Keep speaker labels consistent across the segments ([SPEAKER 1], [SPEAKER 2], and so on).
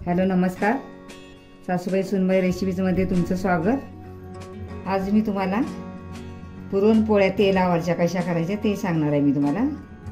[SPEAKER 1] Hello नमस्कार, सासूबाई सुनबाई रेसिपीजमध्ये तुमचं स्वागत। आज मी तुम्हाला पुरणपोळ्या तेलावरच्या कशा करायच्या ते सांगणार आहे मी तुम्हाला।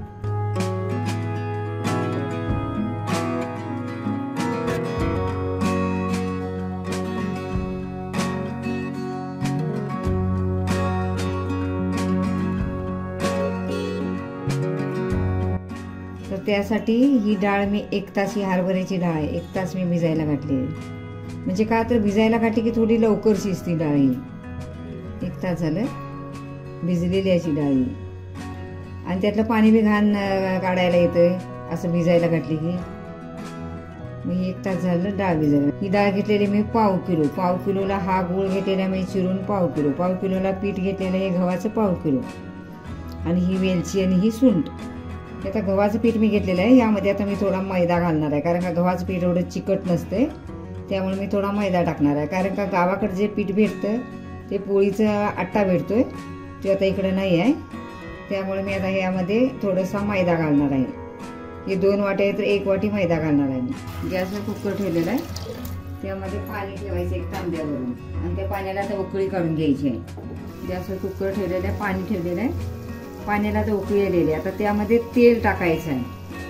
[SPEAKER 1] तर त्यासाठी ही डाळ मी 1 तास, ही हरभऱ्याची डाळ आहे, 1 तास मी भिजायला घातली आहे। म्हणजे का तर भिजायला घातली की थोडी लवकर शिजती डाळ ही। 1 तास झालं भिजलेली अशी डाळ ही, आणि त्यातलं पाणी बी घाण काढायला येतंय असं भिजायला घातली की। मी 1 तास झालं डाळ भिजायला। ही डाळ घेतलेली मी पाव किलोला हा गूळ घेतलेला मी चिरून पाव किलोला पीठ घेतलेलं आहे गव्हाचं पाव किलो, आणि ही वेलची आणि ही सुंठ। आता गव्हाचं पीठ मी घेतलेलं आहे, यामध्ये आता मी थोडा मैदा घालणार आहे, कारण का गव्हाचं पीठ एवढं चिकट नसते, त्यामुळे मी थोडा मैदा टाकणार आहे। कारण का गावाकडे जे पीठ भेटतं ते पोळीचा आटा भेटतोय, ते आता इकडे नाही आहे, त्यामुळे मी आता यामध्ये थोडासा मैदा घालणार आहे। हे 2 वाटे आहे तर 1 वाटी मैदा घालणार आहे मी। गॅसवर कुकर ठेवलेला आहे, त्यामध्ये पाणी ठेवायचं 1 तांब्यावरून, आणि त्या पाण्याला आता उकळी काढून घ्यायची आहे। गॅसवर कुकर ठेवलेला आहे, पाणी ठेवलेलं आहे, पाण्याला आता उकळी आलेली आहे। आता त्यामध्ये तेल टाकायचं आहे।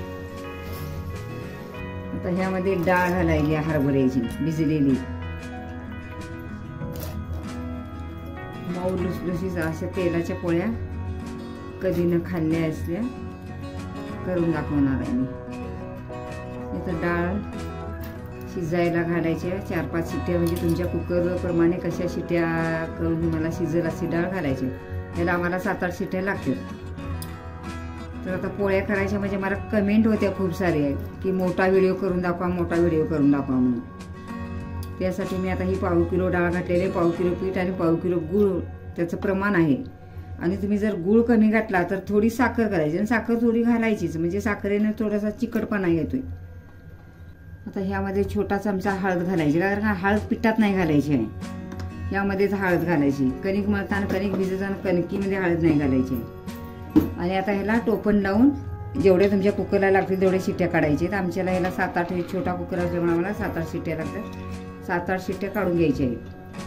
[SPEAKER 1] आता ह्यामध्ये डाळ घालायची हरभऱ्याची भिजलेली, मऊ लुसलुसीत अशा तेलाच्या पोळ्या कधी न खाल्ल्या असल्या करून दाखवणार आहे मी। आता डाळ शिजायला घालायच्या 4-5 शिट्ट्या, म्हणजे तुमच्या कुकर प्रमाणे कशा शिट्ट्या करून मला शिजेल अशी डाळ घालायची। त्याला आम्हाला 7-8 शिट्ट्या लागतात। तर आता पोळ्या करायच्या म्हणजे मला कमेंट होत्या खूप सारे की मोठा व्हिडिओ करून दाखवा म्हणून। त्यासाठी मी आता ही पाव किलो डाळ घातलेली, पाव किलो पीठ आणि पाव किलो गूळ त्याचं प्रमाण आहे। आणि तुम्ही जर गूळ कमी घातला तर थोडी साखर करायची, आणि साखर थोडी घालायचीच, म्हणजे साखरेने थोडासा चिकटपणा येतोय। आता ह्यामध्ये छोटा चमचा हळद घालायची, कारण हळद पिठात नाही घालायची आहे, यामध्येच हळद घालायची। कणिक मळताना, कणिक भिजताना कणकीमध्ये हळद नाही घालायची। आणि आता ह्याला टोपण लावून जेवढे तुमच्या कुकरला लागतील तेवढे शिट्ट्या काढायचे। आमच्याला ह्याला 7-8, छोटा कुकर असल्यामुळे आम्हाला 7-8 शिट्ट्या लागतात, 7-8 शिट्ट्या काढून घ्यायच्या आहेत।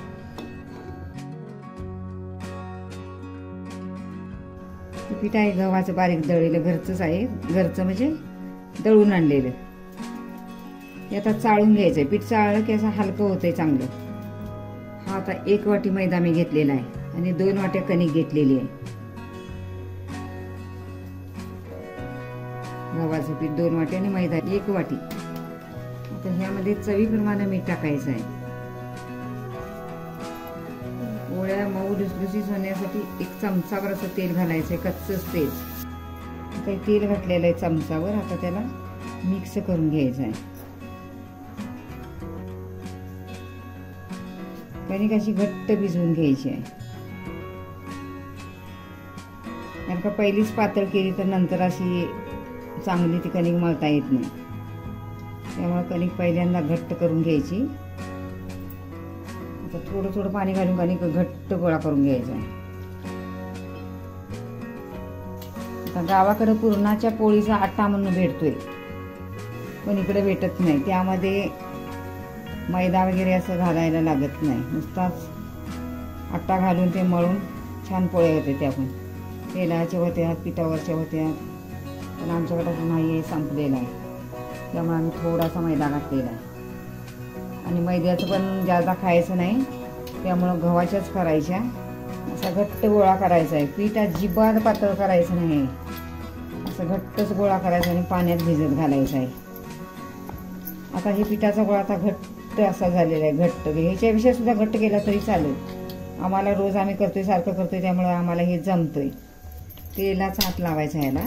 [SPEAKER 1] पीठ आहे गव्हाचं बारीक दळलेलं, घरचंच आहे, घरचं म्हणजे दळून आणलेलं। हे आता चाळून घ्यायचंय, पीठ चाळलं की असं हलकं होतंय चांगलं। हा आता 1 वाटी मैदा मी घेतलेला आहे, आणि 2 वाट्या कणिक घेतलेली आहे। गव्हाचं पीठ 2 वाटी आणि मैदा 1 वाटी। आता ह्यामध्ये चवीप्रमाणे मीठ टाकायचं आहे। पोळ्या मऊ लुसलुसीत होण्यासाठी 1 चमचाभर असं तेल घालायचं आहे, कच्चंच तेल। आता तेल घातलेलं आहे चमचावर, आता त्याला मिक्स करून घ्यायचं आहे। कणिक अशी घट्ट भिजवून घ्यायची आहे, कारण का पहिलीच पातळ केली तर नंतर अशी चांगली ती कणिक मळता येत नाही, त्यामुळे कणिक पहिल्यांदा घट्ट करून घ्यायची। आता थोडं पाणी घालून कणिक घट्ट गोळा करून घ्यायचा आहे। आता गावाकडे पुरणाच्या पोळीचा आटा म्हणून भेटतोय, पण इकडे भेटत नाही, त्यामध्ये मैदा वगैरे असं घालायला लागत नाही, नुसताच आटा घालून ते मळून छान पोळ्या होते। त्या पण तेलाच्या होत्या, पिठावरच्या होत्या, पण आमच्याकडे नाही आहे, संपलेला आहे, त्यामुळे आम्ही थोडासा मैदा घातलेला आहे। आणि मैद्याचं पण जादा खायचं नाही, त्यामुळं गव्हाच्याच करायच्या। असा घट्ट गोळा करायचा आहे, पीठ अजिबात पातळ करायचं नाही, असं घट्टच गोळा करायचा आणि पाण्यात भिजत घालायचं आहे। आता हे पिठाचा गोळा आता घट्ट असा झालेला आहे, घट्ट, ह्याच्यापेक्षा सुद्धा घट्ट केला तरी चालेल, आम्हाला रोज आम्ही करतोय, सारखं करतोय, त्यामुळे आम्हाला हे जमतंय। तेलाचा हात लावायचा ह्याला,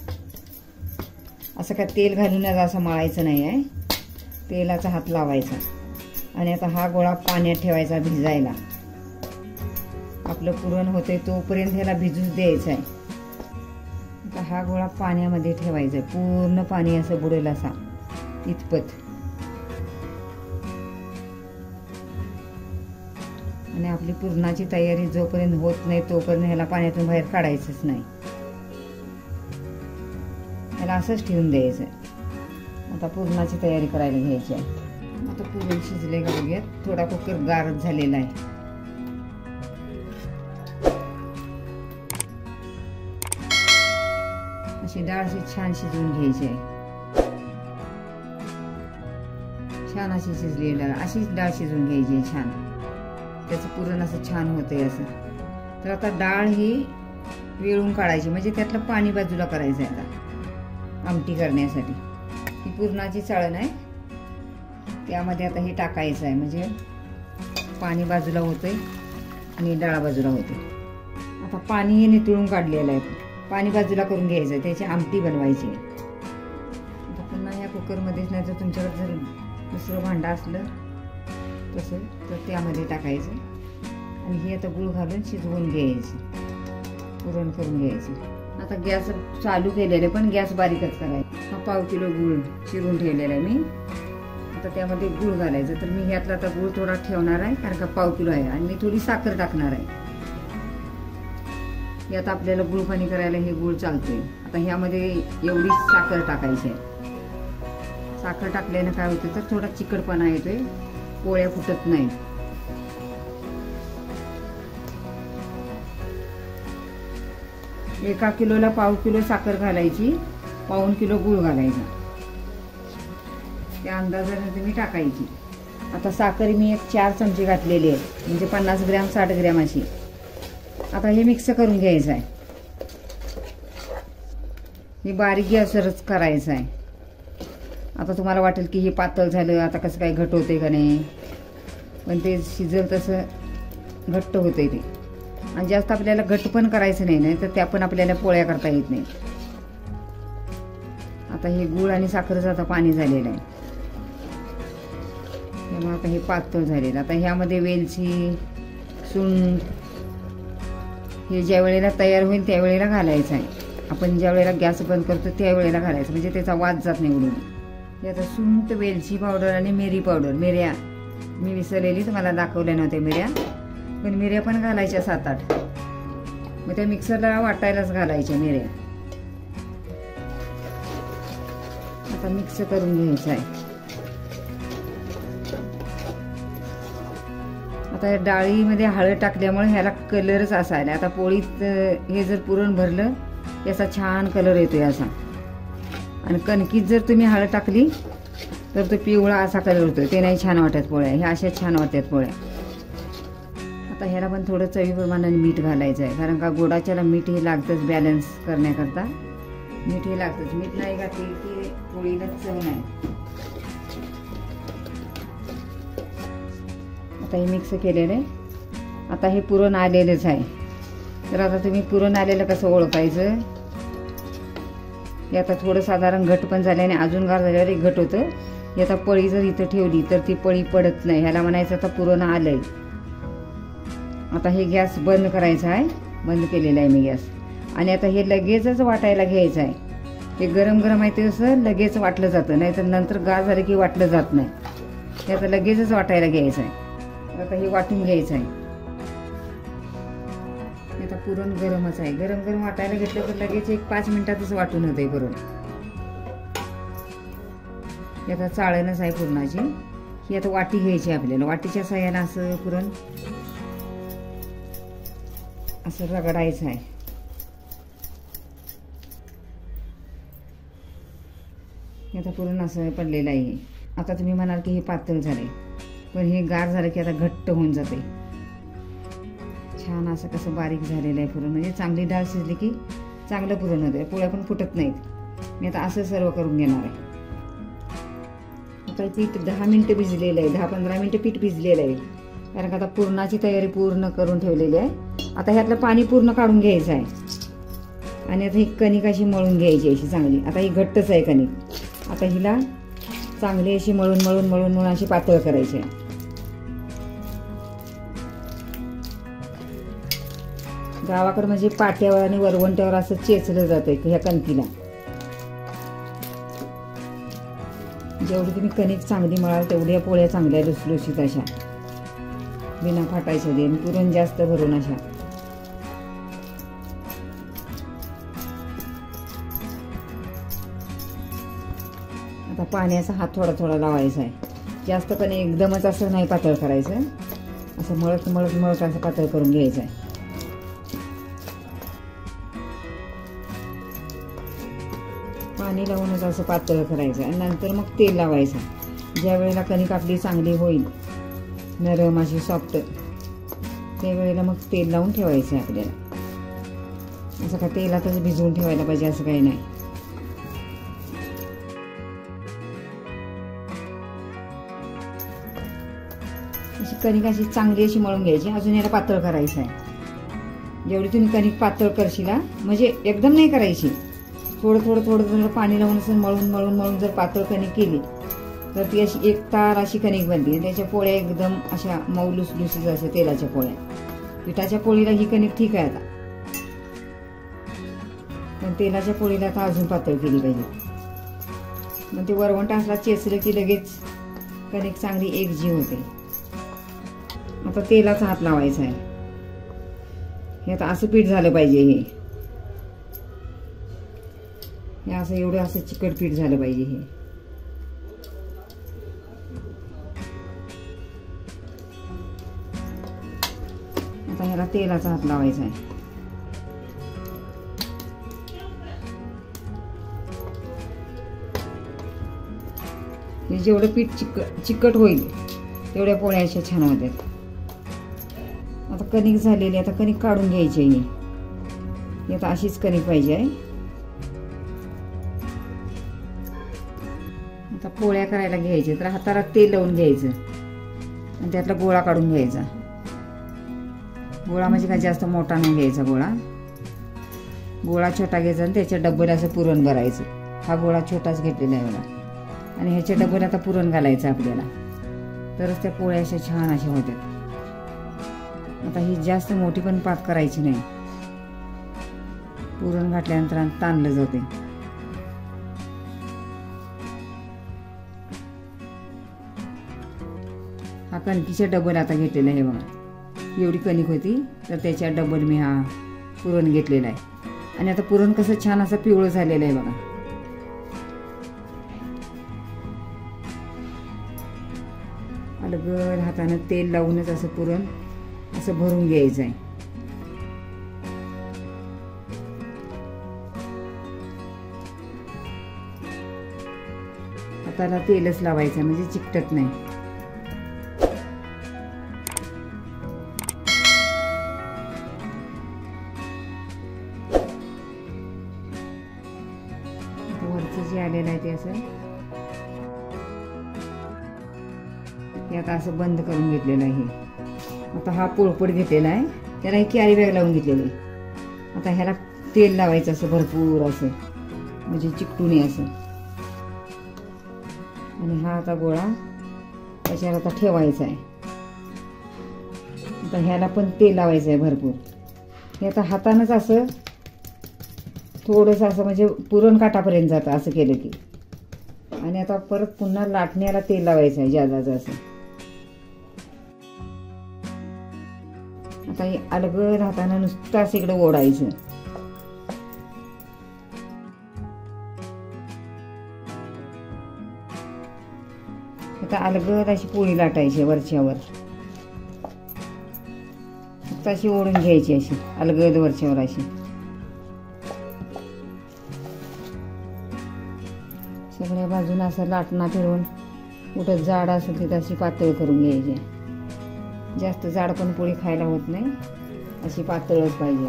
[SPEAKER 1] असं का तेल घालूनच असं मळायचं नाही आहे, तेलाचा हात लावायचा। आणि आता हा गोळा पाण्यात ठेवायचा भिजायला, आपलं पुरण होतंय तोपर्यंत ह्याला भिजूच द्यायचं आहे। आता हा गोळा पाण्यामध्ये ठेवायचा, पूर्ण पाणी असं बुडेल असा इतपत, आणि आपली पुरणाची तयारी जोपर्यंत होत नाही तोपर्यंत ह्याला पाण्यातून बाहेर काढायचंच नाही, ह्याला असंच ठेवून द्यायचं। आता पुरणाची तयारी करायला घ्यायची आहे। आता पुरण शिजले का बघूयात. थोडा कुकर गारच झालेला आहे. अशी डाळ अशी छान शिजवून घ्यायची आहे. छान अशी शिजली डाळ, अशीच डाळ शिजवून घ्यायची छान. त्याचं पुरण असं छान होतंय असं. तर आता डाळ ही वेळून काढायची, म्हणजे त्यातलं पाणी बाजूला करायचं आहे आता आमटी करण्यासाठी. ही पुरणाची चाळण आहे, त्यामध्ये आता हे टाकायचं आहे, म्हणजे पाणी बाजूला होतंय आणि डाळ बाजूला होते. आता पाणी हे नितळून काढलेलं आहे, पाणी बाजूला करून घ्यायचं आहे, त्याची आमटी बनवायची आहे. आता पुन्हा ह्या कुकरमध्येच, नाही तर तुमच्याकडे जर दुसरं भांडं असलं तसं तर त्यामध्ये टाकायचं आणि हे आता गूळ घालून शिजवून घ्यायचं, पुरण करून घ्यायचं. आता गॅस चालू केलेलं आहे, पण गॅस बारीकच करायचा. हा 1/2 किलो गूळ चिरून ठेवलेला आहे मी. आता त्यामध्ये गूळ घालायचं. तर मी ह्यातला आता गूळ थोडा ठेवणार आहे, कारण का 1/2 किलो आहे, आणि मी थोडी साखर टाकणार आहे. यात आपल्याला गूळ पाणी करायला हे गूळ चालतंय. आता ह्यामध्ये एवढी साखर टाकायची आहे. साखर टाकल्यानं काय होतं, तर थोडा चिकटपणा येतोय, पोळ्या फुटत नाहीत. एका किलोला 1/2 किलो साखर घालायची, 1/2 किलो गूळ घालायचा, त्या अंदाजाने तुम्ही टाकायची. आता साखर मी एक 4 चमचे घातलेली आहे, म्हणजे 50 ग्रॅम 60 ग्रॅम अशी. आता हे मिक्स करून घ्यायचं आहे. हे बारीक गॅसवरच करायचं आहे. आता तुम्हाला वाटेल की हे पातळ झालं, आता कसं काय घट होते का नाही, पण ते शिजल तसं घट्ट होते ते. आणि जास्त आपल्याला घट्ट पण करायचं नाही, तर त्या पण आपल्याला पोळ्या करता येत नाही. आता हे गूळ आणि साखरेचं आता पाणी झालेलं आहे, त्यामुळे आता हे पातळ झालेलं. आता ह्यामध्ये वेलची, सुंठ हे ज्या वेळेला तयार होईल त्यावेळेला घालायचं आहे. आपण ज्या वेळेला गॅस बंद करतो त्यावेळेला घालायचं, म्हणजे त्याचा वास जात नाही उडून. हे आता सुंठ, वेलची पावडर आणि मिरी पावडर, मिऱ्या मी विसरलेली, तुम्हाला दाखवल्या नव्हत्या मिऱ्या, पण मिऱ्या पण घालायच्या 7-8. मग त्या मिक्सरला वाटायलाच घालायच्या मिऱ्या. आता मिक्स करून घ्यायचं आहे. आता डाळीमध्ये हळद टाकल्यामुळे ह्याला कलरच असा आला. आता पोळीत हे जर पुरण भरलं याचा छान कलर येतोय असा. आणि कणकीत जर तुम्ही हळद टाकली तर तो पिवळा असा कलर होतोय, ते नाही छान वाटत पोळ्या. ह्या अशा छान वाटतात पोळ्या. आता ह्याला पण थोडं चवीप्रमाणे मीठ घालायचं आहे, कारण का गोडाच्याला मीठ हे लागतंच बॅलन्स करण्याकरता. मीठ हे लागतंच, मीठ नाही घातली की पोळीला चव नाही. आता हे मिक्स केलेलं आहे. आता हे पुरण आलेलंच आहे. तर आता तुम्ही पुरण आलेलं कसं ओळखायचं, हे आता थोडं साधारण घट पण झालं आणि अजून गार झाल्यावर एक घट होतं. हे आता पळी जर इथं ठेवली तर ती पळी पडत नाही, ह्याला म्हणायचं आता पुरण आलंय. आता हे गॅस बंद करायचा आहे, बंद केलेला आहे मी गॅस. आणि आता हे लगेचच वाटायला घ्यायचं आहे. हे गरम गरम आहे ते असं लगेच वाटलं जातं, नाहीतर नंतर गार झालं की वाटलं जात नाही. हे आता लगेचच वाटायला घ्यायचं आहे. आता हे वाटून घ्यायचं आहे. आता पुरण गरमच आहे, गरम गरम वाटायला घेतलं तर लगेच एक 5 मिनिटातच वाटून होते पुरण. आता चाळणच आहे पुरणाची. ही आता वाटी घ्यायची आपल्याला, वाटीच्या साह्यानं असं पुरण असं रगडायचं आहे. आता पुरण असं पडलेलं आहे. आता तुम्ही म्हणाल की हे पातळ झाले, पण हे गार झालं की आता घट्ट होऊन जाते. छान असं कसं बारीक झालेलं आहे पुरण, म्हणजे चांगली डाळ शिजली की चांगलं पुरण होते, पोळ्या पण फुटत नाहीत. मी आता असं सर्व करून घेणार आहे. आता पीठ 10 मिनिटं भिजलेलं आहे, 10-15 मिनिटं पीठ भिजलेलं आहे, कारण का आता पुरणाची तयारी पूर्ण करून ठेवलेली आहे. आता ह्यातलं पाणी पूर्ण काढून घ्यायचं आहे आणि आता ही कणिक अशी मळून घ्यायची अशी चांगली. आता ही घट्टच आहे कणिक. आता हिला चांगली अशी मळून मळून मळून मळून अशी पातळ करायची आहे. गावाकडे म्हणजे पाट्यावर आणि वरवंट्यावर असं चेचलं जातंय ह्या कणकीला. जेवढी तुम्ही कणिक चांगली मळाल तेवढ्या पोळ्या चांगल्या लुसलुशीत अशा बिना फाटायच्या दे, पुरण जास्त भरून अशा. आता पाण्याचा हात थोडा थोडा लावायचा आहे. जास्त कणिक एकदमच असं नाही पातळ करायचं, असं मळत मळत मळत असं पातळ करून घ्यायचं आहे. पाणी लावूनच असं पातळ करायचं आणि नंतर मग तेल लावायचं. ज्या वेळेला कणिक आपली चांगली होईल, नरम अशी सॉफ्ट, त्यावेळेला मग तेल लावून ठेवायचं आहे आपल्याला. असं का तेलातच भिजवून ठेवायला पाहिजे असं काही नाही. अशी कणिक अशी चांगली अशी मळून घ्यायची. अजून याला पातळ करायचं आहे. जेवढी तुम्ही कणिक पातळ करशील म्हणजे एकदम नाही करायची, थोडं थोडं थोडं थोडं पाणी लावून असं मळून मळून मळून जर पातळ कणिक केली तर ती अशी एक तार अशी कणिक बनते. त्याच्या पोळ्या एकदम अशा मऊ लुसलुसीत असे तेलाच्या पोळ्या. पिठाच्या पोळीला ही कणिक ठीक आहे आता, पण तेलाच्या पोळीला आता अजून पातळ केली पाहिजे. मग ते वरवंट असला चेचलं की लगेच कणिक चांगली एकजीव होते. आता तेलाचा हात लावायचा आहे. हे आता असं पीठ झालं पाहिजे. हे असं एवढं असं चिकट पीठ झालं पाहिजे. हे आता ह्याला तेलाचा हात लावायचा आहे. हे जेवढं पीठ चिकट होईल तेवढ्या पोळ्या अशा छान होतात. आता कणिक झालेली, आता कणिक काढून घ्यायची आहे. ही आता अशीच कणिक पाहिजे आहे. आता पोळ्या करायला घ्यायच्या तर हाताला तेल लावून घ्यायचं आणि त्यातला गोळा काढून घ्यायचा. गोळा म्हणजे काय जास्त मोठा नाही घ्यायचा. गोळा छोटा घ्यायचा आणि त्याच्या डब्बल असं पुरण भरायचं. हा गोळा छोटाच घेतलेला आहे बघा, आणि ह्याच्या डब्बल आता पुरण घालायचं आपल्याला, तरच त्या पोळ्या अशा छान अशा होतात. आता ही जास्त मोठी पण पात करायची नाही, पुरण घातल्यानंतर ताणलं जाते. हा कणकीच्या डबल आता घेतलेला आहे बघा. एवढी कणिक होती तर त्याच्या डबल मी हा पुरण घेतलेला आहे. आणि आता पुरण कसं छान असं पिवळं झालेलं आहे बघा. अलगद हातानं तेल लावूनच असं पुरण असं भरून घ्यायचं आहे. हाताला तेलच लावायचं म्हणजे चिकटत नाही. वरचं जे आलेलं आहे ते असं हे आता असं बंद करून घेतलेलं आहे. आता हा पोळपट घेतलेला आहे, त्याला ही कॅरी बॅग लावून घेतलेली आहे. आता ह्याला तेल लावायचं असं भरपूर असं, म्हणजे चिकटू नये असं. आणि हा आता गोळा त्याच्यावर आता ठेवायचा आहे. आता ह्याला पण तेल लावायचं आहे भरपूर. हे आता हातानंच असं थोडंसं असं म्हणजे पुरण काठापर्यंत जातं असं केलं की. आणि आता परत पुन्हा लाटण्याला तेल लावायचं आहे जादा असं. आता हे अलगद हातानं नुसतं असं इकडं ओढायचं. आता अलगद अशी पोळी लाटायची वरच्यावर, फक्त अशी ओढून घ्यायची अशी अलगद वरच्यावर अशी. सगळ्या बाजूला असं लाटणा फिरवून कुठं जाड असेल तिथं अशी पातळ करून घ्यायची. जास्त जाड पण पोळी खायला होत नाही, अशी पातळच पाहिजे.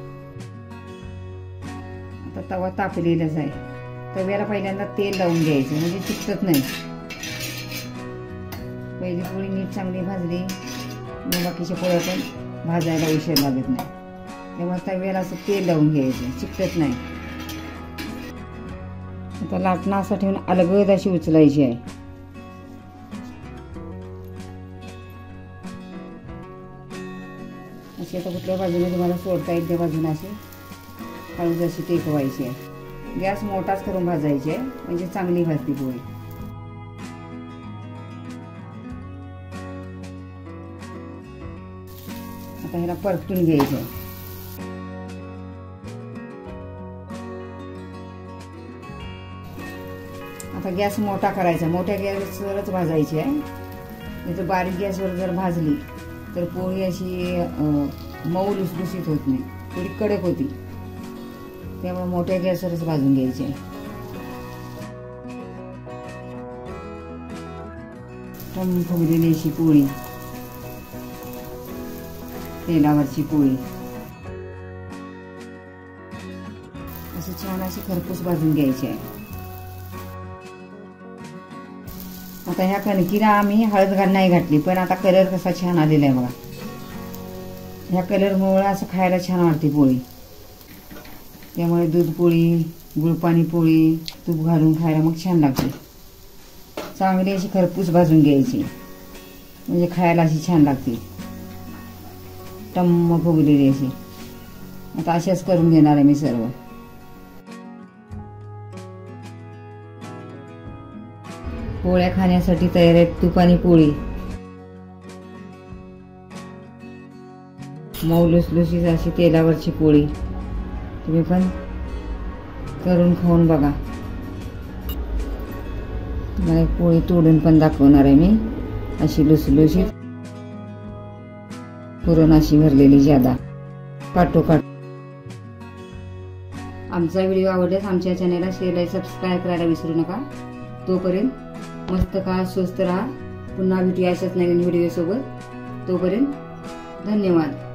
[SPEAKER 1] आता तवा तापलेलाच आहे. तव्याला पहिल्यांदा तेल लावून घ्यायचं म्हणजे चिकटत नाही. पहिली पोळी नीट चांगली भाजली मग बाकीच्या पोळ्या पण भाजायला उशीर लागत नाही. त्यामुळे तव्याला असं तेल लावून घ्यायचं, चिकटत नाही. आता लाटणं असं ठेवून अलगद अशी उचलायची आहे. अशी आता कुठल्या बाजूने तुम्हाला सोडता येईल त्या बाजूने अशी हळूच अशी टेकवायची आहे. गॅस मोठाच करून भाजायची आहे म्हणजे चांगली भाजती पोळी. आता ह्याला परतून घ्यायचं आहे. आता आता गॅस मोठा करायचा, मोठ्या गॅसवरच भाजायची आहे. नाही तर बारीक गॅसवर जर भाजली तर पोळी अशी मऊ लुसलुसीत होत नाही, थोडी कडक होती. त्यामुळे मोठ्या गॅसवरच भाजून घ्यायची आहे. टम फुगलेली अशी पोळी, तेलावरची पोळी असं छान अशी खरपूस भाजून घ्यायची आहे. आता ह्या कणकीला आम्ही हळद नाही घातली, पण आता कलर कसा छान आलेला आहे बघा. ह्या कलरमुळे असं खायला छान वाटते पोळी. त्यामुळे दूध पोळी, गुळपाणी पोळी तूप घालून खायला मग छान लागते. चांगली अशी खरपूस भाजून घ्यायची, म्हणजे खायला अशी छान लागते, टम्म फुगलेली अशी. आता अशाच करून घेणार आहे मी सर्व. पोळ्या खाण्यासाठी तयार आहेत. तुपानी पोळी, मऊ लुसलुसीत अशी तेलावरची पोळी. तुम्ही पण करून खाऊन बघा. तुम्हाला एक पोळी तोडून पण दाखवणार आहे मी, अशी लुसलुसीत, पुरण अशी भरलेली ज्यादा काटोकाट. आमचा व्हिडिओ आवडल्यास आमच्या चॅनलला शेअर आणि सबस्क्राईब करायला विसरू नका. तोपर्यंत मस्त खा, स्वस्त राहा. पुन्हा भेटूया अशाच नवीन व्हिडिओ सोबत. तोपर्यंत धन्यवाद.